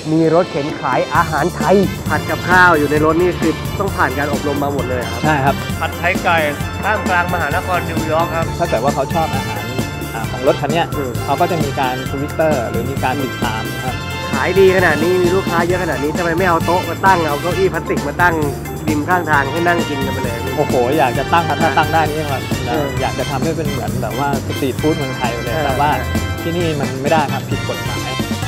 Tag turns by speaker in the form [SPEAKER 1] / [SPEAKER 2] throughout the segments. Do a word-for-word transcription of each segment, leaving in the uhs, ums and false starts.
[SPEAKER 1] มีรถเข็นขายอาหารไทยผัดกับข้าวอยู่ในรถนี่คือต้องผ่านการอบรมมาหมดเลยครับ
[SPEAKER 2] ใช่ครับ
[SPEAKER 1] ผัดไทยไก่ท่ามกลางมหานครนิวยอร์กครับ
[SPEAKER 2] ถ้าเกิดว่าเขาชอบอาหารของรถคันนี้เขาก็จะมีการทวิตเตอร์หรือมีการติดตามครับ
[SPEAKER 1] ขายดีขนาดนี้มีลูกค้าเยอะขนาดนี้ทำไมไม่เอาโต๊ะมาตั้งเอาเก้าอี้พลาสติกมาตั้งริมข้างทางให้นั่งกินกันไปเลย
[SPEAKER 2] โอ้โหอยากจะตั้งถ้าตั้งได้นี่ครับอยากจะทำให้เป็นเหมือนแบบว่าสตรีทฟู้ดเมืองไทยเลยแต่ว่าที่นี่มันไม่ได้ครับผิดกฎหมาย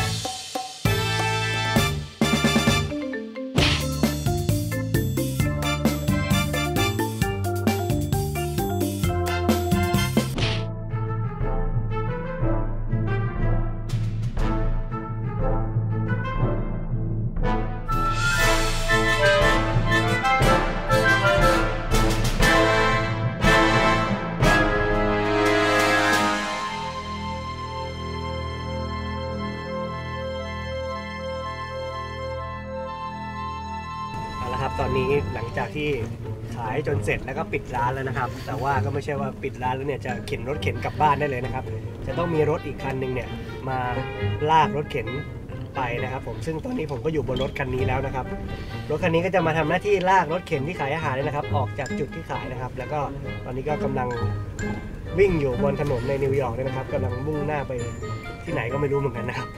[SPEAKER 1] ตอนนี้หลังจากที่ขายจนเสร็จแล้วก็ปิดร้านแล้วนะครับแต่ว่าก็ไม่ใช่ว่าปิดร้านแล้วเนี่ยจะเข็นรถเข็นกลับบ้านได้เลยนะครับจะต้องมีรถอีกคันหนึ่งเนี่ยมาลากรถเข็นไปนะครับผมซึ่งตอนนี้ผมก็อยู่บนรถคันนี้แล้วนะครับรถคันนี้ก็จะมาทำหน้าที่ลากรถเข็นที่ขายอาหารเลยนะครับออกจากจุดที่ขายนะครับแล้วก็ตอนนี้ก็กำลังวิ่งอยู่บนถนนในนิวยอร์กนะครับกำลังมุ่งหน้าไปที่ไหนก็ไม่รู้เหมือนกันนะครับ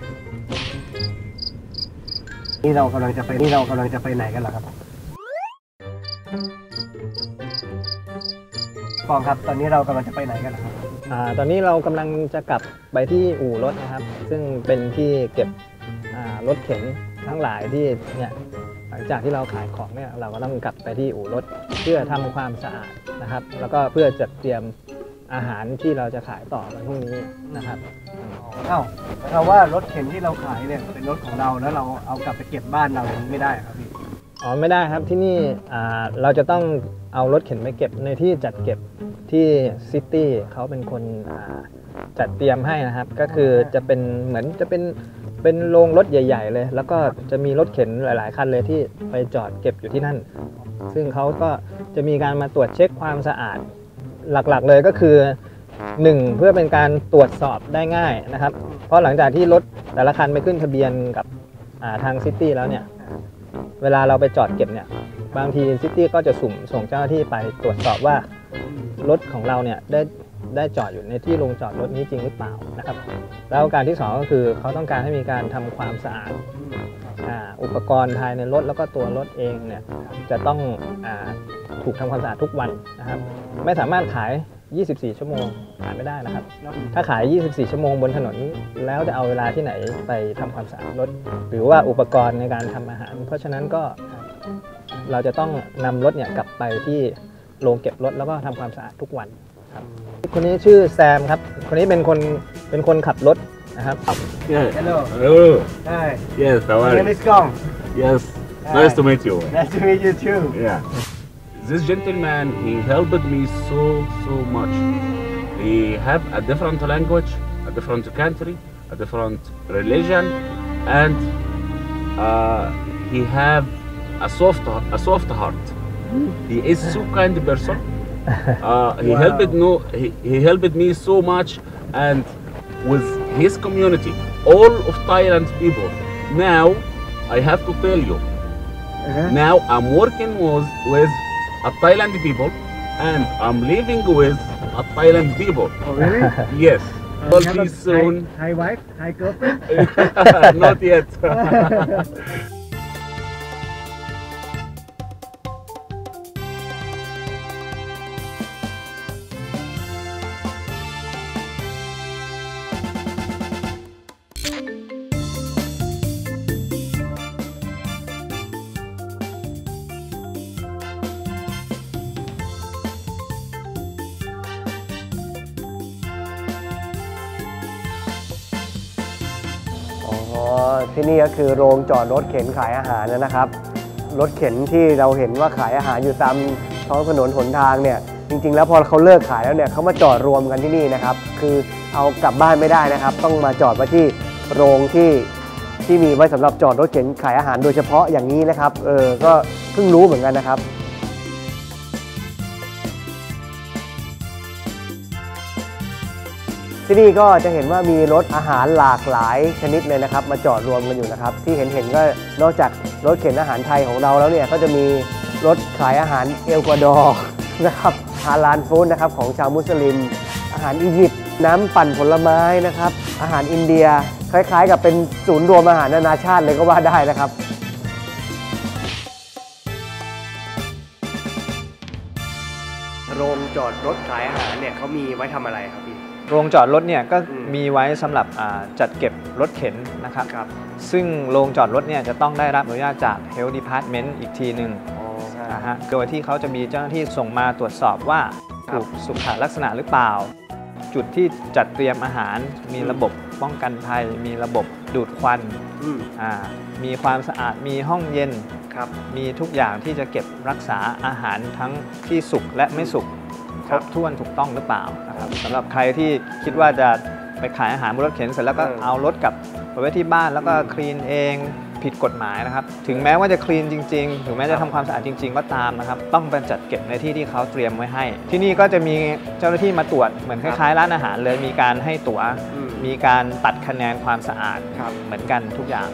[SPEAKER 1] นี่เรากำลังจะไปนี่เรากำลังจะไปไหนกันล่ะครับปองครับตอนนี้เรากำลังจะไปไหนกันครับ
[SPEAKER 2] อ่าตอนนี้เรากำลังจะกลับไปที่อู่รถนะครับซึ่งเป็นที่เก็บอ่ารถเข็นทั้งหลายที่เนี่ยหลังจากที่เราขายของเนี่ยเราก็ต้องกลับไปที่อู่รถเพื่อทำความสะอาดนะครับแล้วก็เพื่อจัดเตรียมอาหารที่เราจะขายต่อวันพรุ่งนี้นะครับ
[SPEAKER 1] อ้าวเราว่ารถเข็นที่เราขายเนี่ยเป็นรถของเราแล้วเราเอากลับไปเก็บบ้านเราไม่ได้ครับพี่
[SPEAKER 2] อ๋อไม่ได้ครับที่นี่เราจะต้องเอารถเข็นไปเก็บในที่จัดเก็บที่ซิตี้เขาเป็นคนจัดเตรียมให้นะครับก็คือจะเป็นเหมือนจะเป็นเป็นโรงรถใหญ่ๆเลยแล้วก็จะมีรถเข็นหลายๆคันเลยที่ไปจอดเก็บอยู่ที่นั่นซึ่งเขาก็จะมีการมาตรวจเช็คความสะอาดหลักๆเลยก็คือหนึ่งเพื่อเป็นการตรวจสอบได้ง่ายนะครับเพราะหลังจากที่รถแต่ละคันไปขึ้นทะเบียนกับทางซิตี้แล้วเนี่ยเวลาเราไปจอดเก็บเนี่ยบางทีซิตี้ก็จะสุ่มส่งเจ้าหน้าที่ไปตรวจสอบว่ารถของเราเนี่ยได้ได้จอดอยู่ในที่ลงจอดรถนี้จริงหรือเปล่านะครับแล้วการที่สองก็คือเขาต้องการให้มีการทำความสะอาดอุปกรณ์ภายในรถแล้วก็ตัวรถเองเนี่ยจะต้องถูกทำความสะอาดทุกวันนะครับไม่สามารถขายยี่สิบสี่ชั่วโมงขายไม่ได้นะครับถ้าขายยี่สิบสี่ชั่วโมงบนถนนแล้วจะเอาเวลาที่ไหนไปทำความสะอาดรถหรือว่าอุปกรณ์ในการทำอาหารเพราะฉะนั้นก็เราจะต้องนำรถเนี่ยกลับไปที่โรงเก็บรถแล้วก็ทำความสะอาดทุกวันครับคนนี้ชื่อแซมครับคนนี้เป็นคนเป็นคนขับรถนะครับ
[SPEAKER 1] Hello
[SPEAKER 3] Hello
[SPEAKER 1] Hi
[SPEAKER 3] Yes how are you
[SPEAKER 1] My name is Gong
[SPEAKER 3] Yes Nice to meet you
[SPEAKER 1] Nice to meet you too
[SPEAKER 3] Yeah This gentleman, he helped me so, so much. He have a different language, a different country, a different religion, and uh, he have a soft, a soft heart. He is so kind person. Uh, he wow. helped no, he, he helped me so much, and with his community, all of Thailand people. Now, I have to tell you. Uh-huh. Now I'm working with with. A Thailand people, and I'm living with a Thailand people.
[SPEAKER 1] Oh really?
[SPEAKER 3] Yes.
[SPEAKER 1] Uh,
[SPEAKER 3] Will be soon.
[SPEAKER 1] Hi, hi wife, hi girlfriend.
[SPEAKER 3] Not yet.
[SPEAKER 1] ที่นี่ก็คือโรงจอดรถเข็นขายอาหารนะครับรถเข็นที่เราเห็นว่าขายอาหารอยู่ตามท้องถนนหนทางเนี่ยจริงๆแล้วพอเขาเลิกขายแล้วเนี่ยเขามาจอดรวมกันที่นี่นะครับคือเอากลับบ้านไม่ได้นะครับต้องมาจอดไว้ที่โรงที่ที่มีไว้สำหรับจอดรถเข็นขายอาหารโดยเฉพาะอย่างนี้นะครับเออก็เพิ่งรู้เหมือนกันนะครับที่นี่ก็จะเห็นว่ามีรถอาหารหลากหลายชนิดเลยนะครับมาจอดรวมกันอยู่นะครับที่เห็นเห็นก็นอกจากรถเข็นอาหารไทยของเราแล้วเนี่ยก็จะมีรถขายอาหารเอลกวาดอร์นะครับฮาลาลฟู้ดนะครับของชาวมุสลิมอาหารอียิปต์น้ำปั่นผลไม้นะครับอาหารอินเดียคล้ายๆกับเป็นศูนย์รวมอาหารนานาชาติเลยก็ว่าได้นะครับโรงจอดรถขายอาหารเนี่ยเขามีไว้ทำอะไรครับพี่
[SPEAKER 2] โรงจอดรถเนี่ยก็มีไว้สำหรับจัดเก็บรถเข็นนะครับรบซึ่งโรงจอดรถเนี่ยจะต้องได้รับอนุญาตจาก Health Department อีกทีหนึ่งนะฮะโดยที่เขาจะมีเจ้าหน้าที่ส่งมาตรวจสอบว่าถูกสุขลักษณะหรือเปล่าจุดที่จัดเตรียมอาหารมีระบบป้องกันภัยมีระบบดูดควันมีความสะอาดมีห้องเย็นมีทุกอย่างที่จะเก็บรักษาอาหารทั้งที่สุกและไม่สุกครบถ้วนถูกต้องหรือเปล่านะครับสำหรับใครที่คิดว่าจะไปขายอาหารบนรถเข็นเสร็จแล้วก็เอารถกลับไปไว้ที่บ้านแล้วก็คลีนเองผิดกฎหมายนะครับถึงแม้ว่าจะคลีนจริงๆถึงแม้จะทำความสะอาดจริงๆก็ตามนะครับต้องไปจัดเก็บในที่ที่เขาเตรียมไว้ให้ที่นี่ก็จะมีเจ้าหน้าที่มาตรวจเหมือนคล้ายๆร้านอาหารเลยมีการให้ตั๋วมีการตัดคะแนนความสะอาดเหมือนกันทุกอย่าง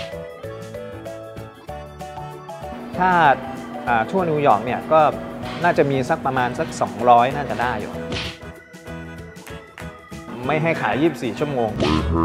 [SPEAKER 2] ถ้าทั่วนิวยอร์กเนี่ยก็น่าจะมีสักประมาณสักสองร้อยน่าจะได้อยู่ไม่ให้ขายยี่สิบสี่ชั่วโมง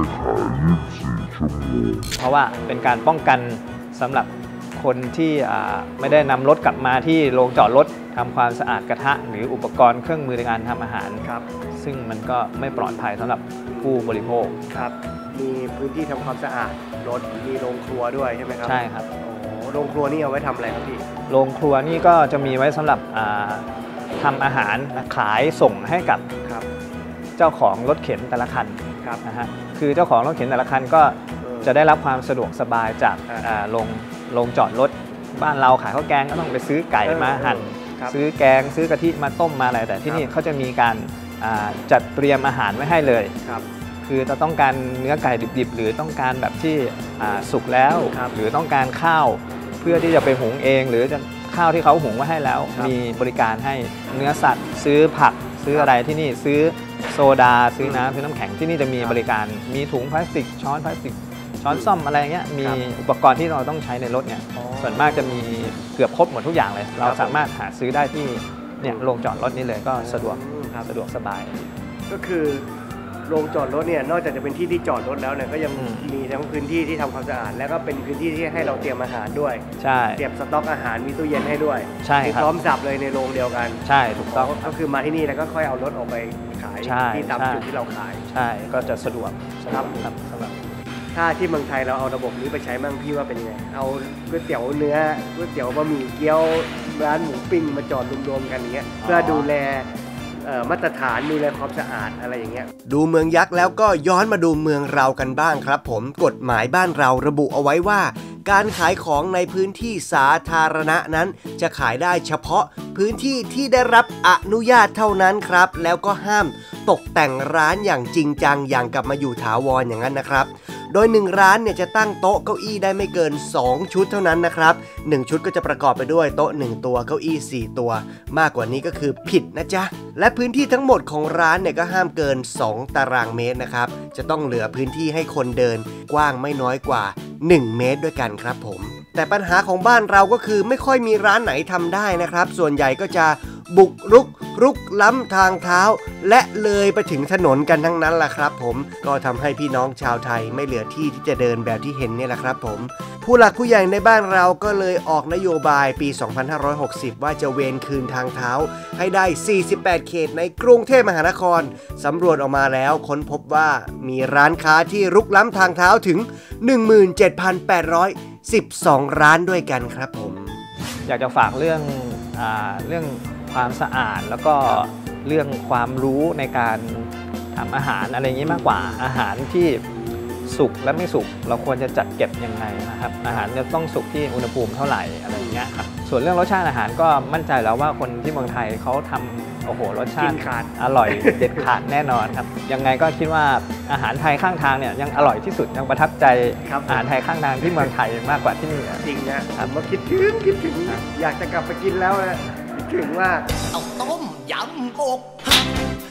[SPEAKER 2] เพราะว่าเป็นการป้องกันสำหรับคนที่ไม่ได้นำรถกลับมาที่โรงจอดรถทำความสะอาดกระทะหรืออุปกรณ์เครื่องมือในการทำอาหารครับซึ่งมันก็ไม่ปลอดภัยสำหรับผู้บริโภคครับมีพื้นที่ทำความสะอาดรถมีโรงครัวด้วยใช่ไหมครับใช่ครับโรงครัวนี่เอาไว้ทำอะไรครับพี่โรงครัวนี่ก็จะมีไว้สำหรับทำอาหารขายส่งให้กับเจ้าของรถเข็นแต่ละคันนะฮะคือเจ้าของรถเข็นแต่ละคันก็จะได้รับความสะดวกสบายจากโรงโรงจอดรถบ้านเราขายข้าวแกงก็ต้องไปซื้อไก่มาหั่นซื้อแกงซื้อกะทิมาต้มมาอะไรแต่ที่นี่เขาจะมีการจัดเตรียมอาหารไว้ให้เลยคือจะต้องการเนื้อไก่ดิบๆหรือต้องการแบบที่สุกแล้วหรือต้องการข้าวเพื่อที่จะไปหุงเองหรือจะข้าวที่เขาหุงไว้ให้แล้วมีบริการให้เนื้อสัตว์ซื้อผักซื้ออะไรที่นี่ซื้อโซดาซื้อน้ำซื้อน้ำแข็งที่นี่จะมีบริการมีถุงพลาสติกช้อนพลาสติกช้อนส้อมอะไรเงี้ยมีอุปกรณ์ที่เราต้องใช้ในรถเนี่ยส่วนมากจะมีเกือบครบหมดทุกอย่างเลยเราสามารถหาซื้อได้ที่เนี่ยโรงจอดรถนี้เลยก็สะดวกสะดวกสบายก็คือโรงจอดรถเนี่ยนอกจากจะเป็นที่ที่จอดรถแล้วเนี่ยก็ยังมีทั้งพื้นที่ที่ทำความสะอาดแล้วก็เป็นพื้นที่ที่ให้เราเตรียมอาหารด้วยใช่เตรียมสต็อกอาหารมีตู้เย็นให้ด้วยใช่ครับพร้อมสับเลยในโรงเดียวกันใช่ถูกต้องก็คือมาที่นี่แล้วก็ค่อยเอารถออกไปขายที่ตามจุดที่เราขายใช่ก็จะสะดวกครับสำหรับถ้าที่เมืองไทยเราเอาระบบนี้ไปใช้มั่งพี่ว่าเป็นยังไงเอาก๋วยเตี๋ยวเนื้อก๋วยเตี๋ยวบะหมี่เกี๊ยวร้านหมูปิ้งมาจอดรวมๆกันอย่างเงี้ยเพื่อดูแลมาตรฐานดูแลความสะอาดอะไรอย่างเงี้ยดูเมืองยักษ์แล้วก็ย้อนมาดูเมืองเรากันบ้างครับผมกฎหมายบ้านเราระบุเอาไว้ว่าการขายของในพื้นที่สาธารณะนั้นจะขายได้เฉพาะพื้นที่ที่ได้รับอนุญาตเท่านั้นครับแล้วก็ห้ามตกแต่งร้านอย่างจริงจังอย่างกลับมาอยู่ถาวรอย่างนั้นนะครับโดยหนึ่งร้านเนี่ยจะตั้งโต๊ะเก้าอี้ได้ไม่เกินสองชุดเท่านั้นนะครับหนึ่งชุดก็จะประกอบไปด้วยโต๊ะหนึ่งตัวเก้าอี้สี่ตัวมากกว่านี้ก็คือผิดนะจ๊ะและพื้นที่ทั้งหมดของร้านเนี่ยก็ห้ามเกินสองตารางเมตรนะครับจะต้องเหลือพื้นที่ให้คนเดินกว้างไม่น้อยกว่าหนึ่งเมตรด้วยกันครับผมแต่ปัญหาของบ้านเราก็คือไม่ค่อยมีร้านไหนทำได้นะครับส่วนใหญ่ก็จะบุกรุกรุกล้ำทางเท้าและเลยไปถึงถนนกันทั้งนั้นแหละครับผมก็ทำให้พี่น้องชาวไทยไม่เหลือที่ที่จะเดินแบบที่เห็นนี่แหละครับผมผู้หลักผู้ใหญ่ในบ้านเราก็เลยออกนโยบายปีสองพันห้าร้อยหกสิบว่าจะเวรคืนทางเท้าให้ได้สี่สิบแปดเขตในกรุงเทพมหานครสำรวจออกมาแล้วค้นพบว่ามีร้านค้าที่รุกล้ำทางเท้าถึง หนึ่งหมื่นเจ็ดพันแปดร้อยสิบสอง ร้านด้วยกันครับผมอยากจะฝากเรื่องอ่าเรื่องความสะอาดแล้วก็เรื่องความรู้ในการทำอาหารอะไรอย่างนี้มากกว่าอาหารที่สุกและไม่สุกเราควรจะจัดเก็บยังไงนะครับอาหารจะต้องสุกที่อุณหภูมิเท่าไหร่อะไรอย่างเงี้ยครับส่วนเรื่องรสชาติอาหารก็มั่นใจแล้วว่าคนที่เมืองไทยเขาทำโอ้โหรสชาติอร่อยเด็ดขาดแน่นอนครับยังไงก็คิดว่าอาหารไทยข้างทางเนี่ยยังอร่อยที่สุดยังประทับใจอาหารไทยข้างทางที่เมืองไทยมากกว่าที่นี่จริงนะผมก็คิดถึงคิดถึงอยากจะกลับไปกินแล้วนะถึงว่าเอาต้มยำอกหัก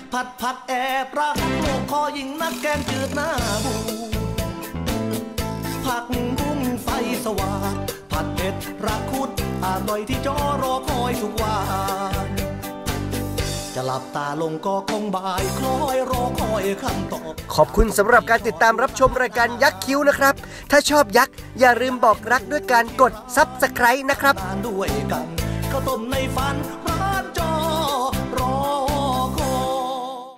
[SPEAKER 4] ผัดผักแอบรักโลกคอยิงนักแกงจืดหน้าบูผักบุ้งไฟสว่างผัดเผ็ดรักคุดอร่อยที่จอรอคอยทุกวันจะหลับตาลงก็คงบ่ายคล้อยรอคอยคำตอบ
[SPEAKER 1] ขอบคุณสำหรับการติดตามรับชมรายการยักษ์คิ้วนะครับถ้าชอบยักษ์อย่าลืมบอกรักด้วยการกด ซับสไครบ์ นะครับ
[SPEAKER 4] ด้วยกันข้าวต้มในฝันร้าน